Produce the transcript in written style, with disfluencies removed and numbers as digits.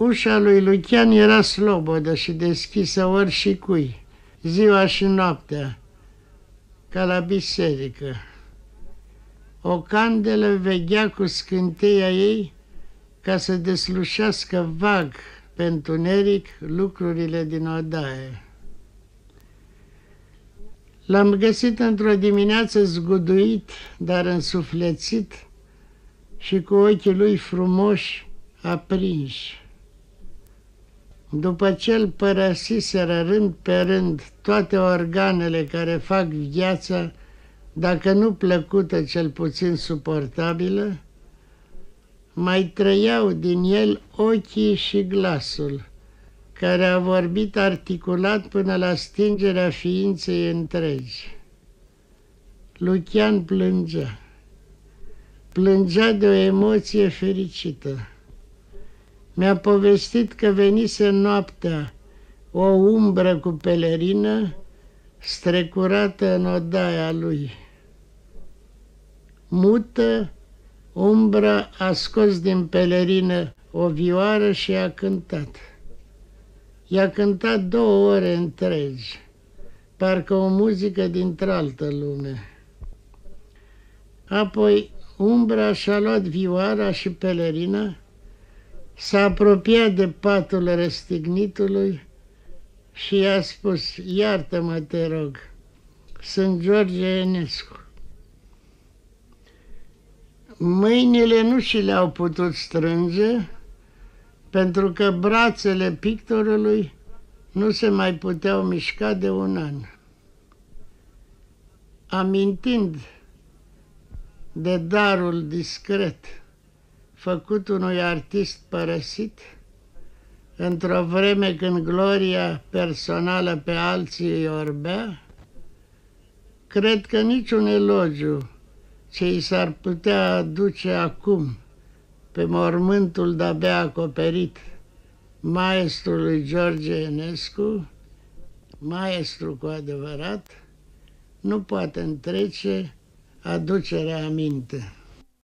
Ușa lui Lucian era slobodă și deschisă ori și cui, ziua și noaptea, ca la biserică. O candelă veghea cu scânteia ei ca să deslușească vag pe întuneric lucrurile din odaie. L-am găsit într-o dimineață zguduit, dar însuflețit și cu ochii lui frumoși aprinși. După ce îl părăsiseră rând pe rând toate organele care fac viața, dacă nu plăcută, cel puțin suportabilă, mai trăiau din el ochii și glasul, care a vorbit articulat până la stingerea ființei întregi. Lucian plângea. Plângea de o emoție fericită. Mi-a povestit că venise noaptea o umbră cu pelerină strecurată în odaia lui. Mută, umbra a scos din pelerină o vioară și a cântat. I-a cântat 2 ore întregi, parcă o muzică dintr-altă lume. Apoi umbra și-a luat vioara și pelerina, s-a apropiat de patul răstignitului și i-a spus: iartă-mă, te rog, sunt George Enescu. Mâinile nu și le-au putut strânge, pentru că brațele pictorului nu se mai puteau mișca de 1 an. Amintind de darul discret făcut unui artist părăsit, într-o vreme când gloria personală pe alții îi orbea, cred că niciun elogiu ce i s-ar putea aduce acum pe mormântul de-abia acoperit maestrului George Enescu, maestru cu adevărat, nu poate întrece aducerea aminte.